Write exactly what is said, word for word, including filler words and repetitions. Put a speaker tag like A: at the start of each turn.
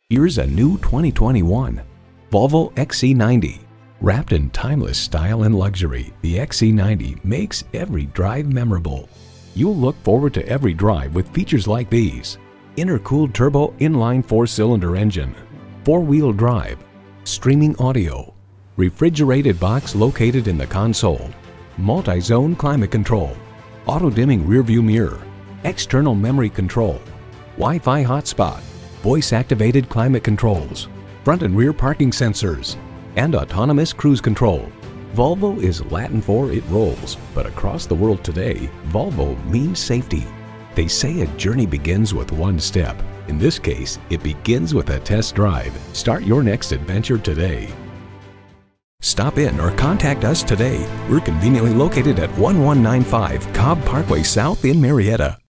A: Here's a new twenty twenty-one Volvo X C ninety. Wrapped in timeless style and luxury, the X C ninety makes every drive memorable. You'll look forward to every drive with features like these: intercooled turbo inline four-cylinder engine, four-wheel drive, streaming audio, refrigerated box located in the console, multi-zone climate control, auto-dimming rearview mirror, external memory control, Wi-Fi hotspot, voice-activated climate controls, front and rear parking sensors, and autonomous cruise control. Volvo is Latin for it rolls, but across the world today, Volvo means safety. They say a journey begins with one step. In this case, it begins with a test drive. Start your next adventure today. Stop in or contact us today. We're conveniently located at one one nine five Cobb Parkway South in Marietta.